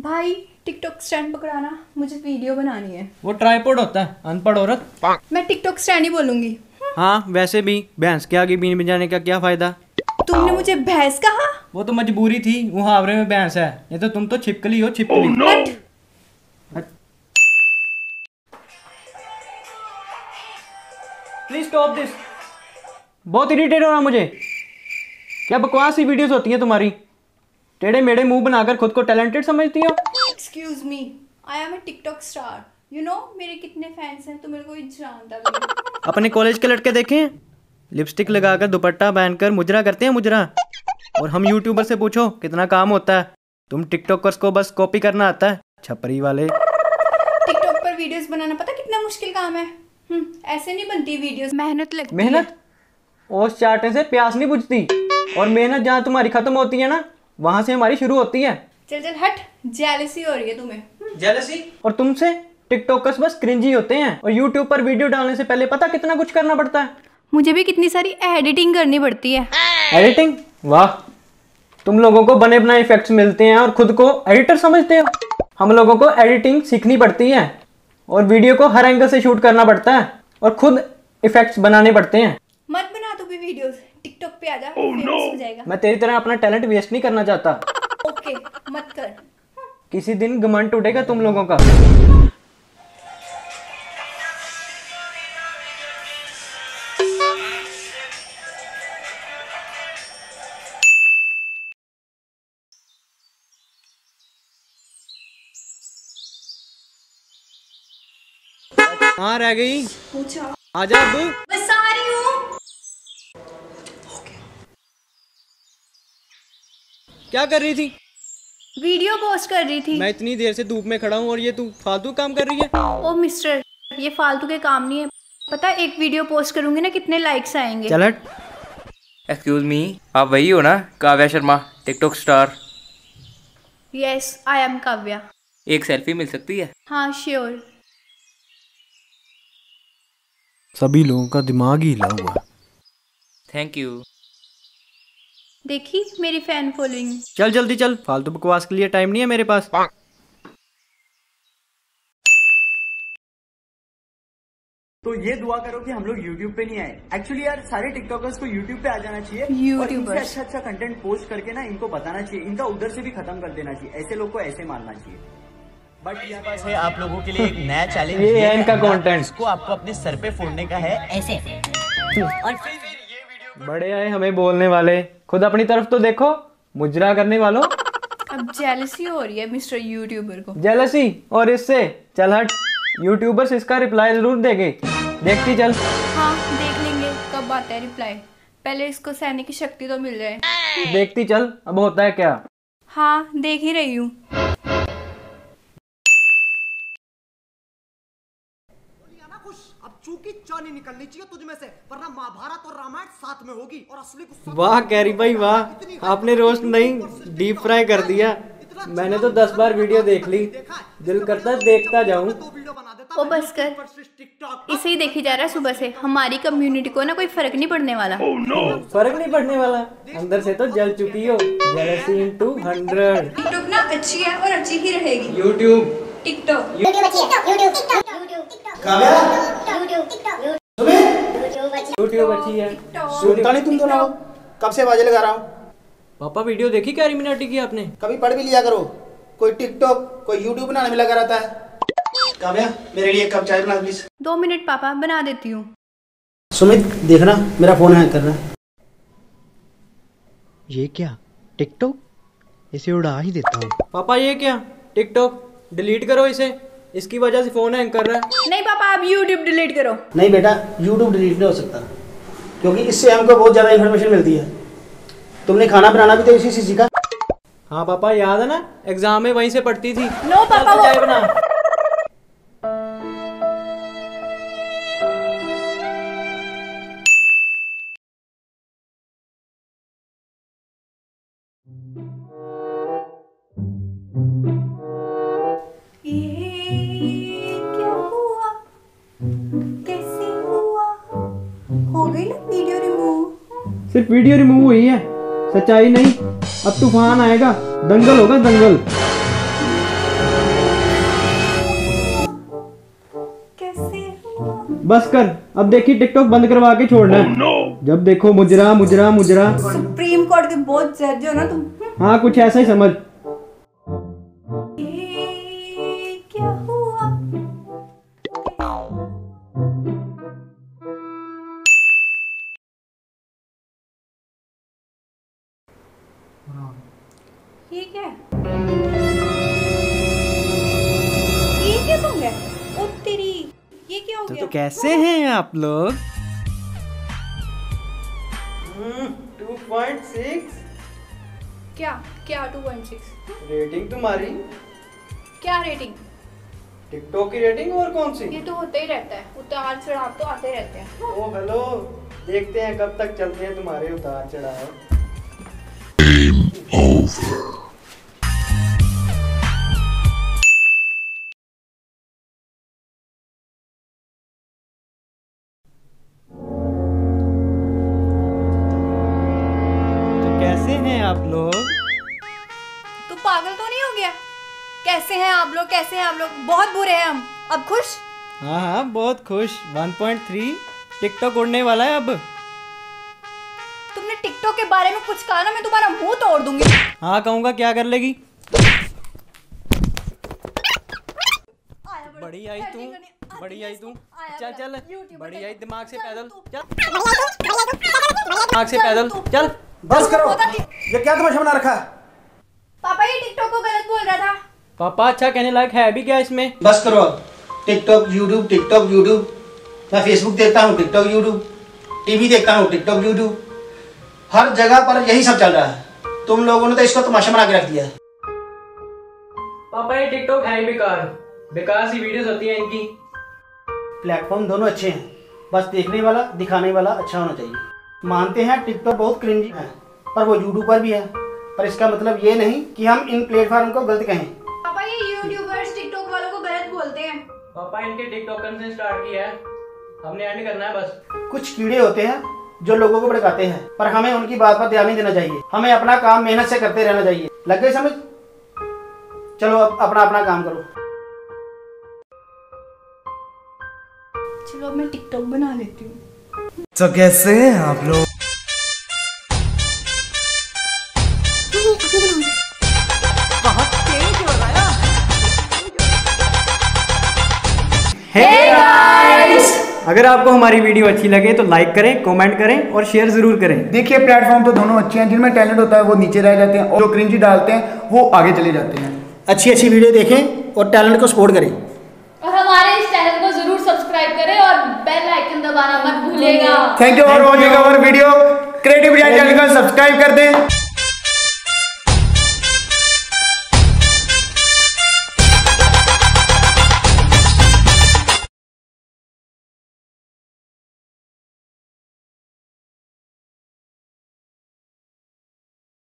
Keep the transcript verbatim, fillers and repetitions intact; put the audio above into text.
भाई TikTok stand पकड़ाना, मुझे video बनानी है। वो ट्राइपॉड होता है, अनपढ़ औरत। मैं टिकटॉक स्टैंड ही बोलूंगी। हाँ वैसे भी भैंस के आगे बीन बजाने का क्या फायदा। तुमने मुझे भैंस कहा? वो तो मजबूरी थी, मुहावरे में भैंस है, ये तो तुम तो छिपकली हो, छिपकली। oh, no! Please stop this. बहुत इरिटेट हो रहा मुझे। क्या बकवास ही वीडियोस होती हैं तुम्हारी। टेढ़े मेढ़े मुंह बनाकर खुद को टैलेंटेड समझती हो। Excuse me, I am a TikTok star. You know मेरे कितने फैंस हैं, तो मेरे को जानता भी नहीं। अपने कॉलेज के लड़के देखे हैं, लिपस्टिक लगाकर दुपट्टा पहनकर मुजरा करते हैं, मुजरा। और हम यूट्यूबर से पूछो कितना काम होता है। तुम टिकटॉकर्स को बस कॉपी करना आता है, छपरी वाले। टिकटॉक पर वीडियोस बनाना पता कितना मुश्किल काम है। हम्म, ऐसे नहीं बनती वीडियोस, मेहनत लगती है। मेहनत? ओस चाटने से प्यास नहीं बुझती, और मेहनत जहाँ तुम्हारी खत्म होती है ना, वहां से हमारी शुरू होती है। चल चल हट, जेलसी हो रही है तुम्हें। जेलसी? और तुमसे? टिकटॉकर्स बस क्रिंजी होते हैं, और यूट्यूब पर वीडियो डालने से पहले पता कितना कुछ करना पड़ता है। मुझे भी कितनी सारी एडिटिंग करनी पड़ती है। एडिटिंग? वाह, तुम लोगों को बने बनाए इफेक्ट्स मिलते हैं और खुद को एडिटर समझते हो। हम लोगों को एडिटिंग सीखनी पड़ती है, और वीडियो को हर एंगल से शूट करना पड़ता है, और खुद इफेक्ट्स बनाने पड़ते हैं। मत बना तू भी वीडियोस, टिकटॉक पे आ जा, फेमस हो जाएगा। मैं तेरी तरह अपना टैलेंट वेस्ट नहीं करना चाहता। ओके, मत कर। किसी दिन घमंड उठेगा तुम लोगों का। कहाँ रह गई? पूछा। आजा अब। बस आ रही हूँ। क्या कर रही थी? वीडियो पोस्ट कर रही थी। मैं इतनी देर से धूप में खड़ा हूँ और ये तू फालतू काम कर रही है। ओ मिस्टर, ये फालतू के काम नहीं है। पता है एक वीडियो पोस्ट करूंगी ना कितने लाइक्स आएंगे। चल हट। एक्सक्यूज मी, आप वही हो ना Kavya Sharma, TikTok star? Yes, I am Kavya. एक सेल्फी मिल सकती है? हाँ श्योर। सभी लोगों का दिमाग ही हिला हुआ। Thank you. देखी मेरी फैन फॉलोइंग। चल जल्दी चल, फालतू बकवास के लिए टाइम नहीं है मेरे पास। तो ये दुआ करो कि हम लोग YouTube पे नहीं आए। एक्चुअली यार सारे टिकटॉकर्स को YouTube पे आ जाना चाहिए, और इनसे अच्छा अच्छा कंटेंट पोस्ट करके ना इनको बताना चाहिए, इनका उधर से भी खत्म कर देना चाहिए। ऐसे लोग को ऐसे मारना चाहिए। बट यहाँ पास है आप लोगों के लिए एक नया चैलेंज। ये है इनका कंटेंट। इसको आपको अपने सर पे फोड़ने का है, ऐसे। और फिर ये वीडियो बड़े आए हमें बोलने वाले, खुद अपनी तरफ तो देखो, मुजरा करने वालों। अब जेलसी हो रही है मिस्टर यूट्यूबर को। जेलसी? और इससे? चल हट। यूट्यूबर्स इसका रिप्लाई जरूर देंगे, देखती चल। हाँ देख लेंगे कब आता है रिप्लाई, पहले इसको सहने की शक्ति तो मिल जाए। देखती चल अब होता है क्या। हाँ देख ही रही हूँ। अब चूंकि चानी निकलनी चाहिए तुझ में से, वरना महाभारत और रामायण साथ में होगी और असली गुस्सा। वाह कैरी भाई वाह, आपने रोस्ट नहीं डीप फ्राई कर दिया। मैंने तो दस बार वीडियो देख ली, दिल करता है देखता जाऊं। ओ बस कर, इसे ही देखी जा रहा है सुबह से। हमारी कम्युनिटी को ना कोई फर्क नहीं पड़ने वाला। oh, no. फर्क नहीं पड़ने वाला? अंदर से तो जल चुकी हो। Jealousy into hundred. टिकटॉक ना अच्छी है और अच्छी ही रहेगी। यूट्यूब टिकटॉक यूट्यूब अच्छी है। सुनता नहीं तुम दोनों, कब से बाजे लगा रहा हूँ। पापा वीडियो देखी कैरी मिनाटी की आपने? कभी पढ़ भी लिया करो। कोई टिकटॉक कोई यूट्यूब बनाने में लगा रहता है। काव्या मेरे लिए एक कप चाय बना प्लीज। दो मिनट पापा, बना देती हूँ। सुमित देखना मेरा फोन हैंग कर रहा है। ये क्या टिकटॉक? इसे उड़ा ही देता हूँ। पापा ये क्या टिकटॉक? डिलीट करो इसे, इसकी वजह से फोन हैंग कर रहा है। नहीं पापा, आप यूट्यूब डिलीट करो। नहीं बेटा, यूट्यूब डिलीट नहीं हो सकता, क्योंकि इससे हमको बहुत ज्यादा इन्फॉर्मेशन मिलती है। तुमने खाना बनाना भी तो इसी से सीखा। हाँ पापा याद है ना, एग्जाम में वहीं से पढ़ती थी। नो पापा, चाय बना। ये क्या हुआ, कैसे हुआ? हो गई ना वीडियो रिमूव। सिर्फ वीडियो रिमूव हुई है, सच्चाई नहीं। अब तूफान आएगा, दंगल होगा दंगल। बस कर, अब देखिए टिकटॉक बंद करवा के छोड़ना है। oh, no. जब देखो मुजरा मुजरा मुजरा। सुप्रीम कोर्ट के बहुत जज हो ना तुम। हाँ कुछ ऐसा ही समझ। ये क्या हुआ? ये क्या? ये क्या तुम गए? ओ तेरी, ये क्या हो तो, गया? तो कैसे हैं आप लोग? टू पॉइंट सिक्स क्या क्या टू पॉइंट सिक्स? रेटिंग तुम्हारी। क्या रेटिंग? टिकटॉक की रेटिंग और कौन सी? ये तो होता ही रहता है, उतार चढ़ाव तो आते रहते हैं। ओ हेलो, देखते हैं कब तक चलते हैं तुम्हारे उतार चढ़ाव। तो कैसे हैं आप लोग? तू पागल तो नहीं हो गया? कैसे हैं आप लोग? कैसे हैं आप लोग? बहुत बुरे हैं हम। अब खुश? हाँ हाँ बहुत खुश। वन पॉइंट थ्री टिकटॉक उड़ने वाला है अब। तुमने टिकटॉक के बारे में कुछ कहा ना, मैं तुम्हारा मुंह तोड़ दूंगी। हाँ कहूँगा, क्या कर लेगी? बड़ी आई तू, बड़ी आई तू। चल चल, बड़ी आई, दिमाग से पैदल चल, दिमाग से पैदल चल। बस करो, ये क्या तमाशा बना रखा है? पापा ये टिकटॉक को गलत बोल रहा था। पापा अच्छा कहने लायक है भी क्या इसमें? बस करो अब। TikTok YouTube, TikTok YouTube. मैं फेसबुक देखता हूँ, टिकटॉक यूट्यूब। टीवी देखता हूँ, टिकटॉक यूट्यूब। हर जगह पर यही सब चल रहा है। तुम लोगों ने तो इसको तमाशा बना के रख दिया है। पापा ये टिकटॉक है ही बेकार, बेकार सी वीडियोस होती हैं इनकी। प्लेटफॉर्म दोनों अच्छे हैं, बस देखने वाला दिखाने वाला अच्छा होना चाहिए। मानते हैं टिकटॉक बहुत क्रिंजी है, पर वो यूट्यूब पर भी है। पर इसका मतलब ये नहीं कि हम इन प्लेटफॉर्म को गलत कहें। पापा ये यूट्यूबर्स टिकटॉक वालों को गलत बोलते हैं। पापा इनके टिकटॉकर से स्टार्ट किया है, हमने एंड करना है बस। कुछ कीड़े होते हैं जो लोगों को भड़काते हैं, पर हमें उनकी बात पर ध्यान नहीं देना चाहिए। हमें अपना काम मेहनत से करते रहना चाहिए। लग गई समझ? चलो अब अपना अपना काम करो। चलो अब मैं टिकटॉक बना लेती हूँ। तो कैसे हैं आप लोग? Hey guys! अगर आपको हमारी वीडियो अच्छी लगे तो लाइक करें, कमेंट करें और शेयर जरूर करें। देखिए प्लेटफॉर्म तो दोनों अच्छे हैं, जिनमें टैलेंट होता है वो नीचे रह जाते हैं और जो क्रिंजी डालते हैं वो आगे चले जाते हैं। अच्छी अच्छी वीडियो देखें और टैलेंट को सपोर्ट करें। और हमारे इस चैनल को जरूर सब्सक्राइब करें और बेल आइकन दबाना मत भूलिएगा। Thank you for watching our video. Creative channel को सब्सक्राइब कर दें।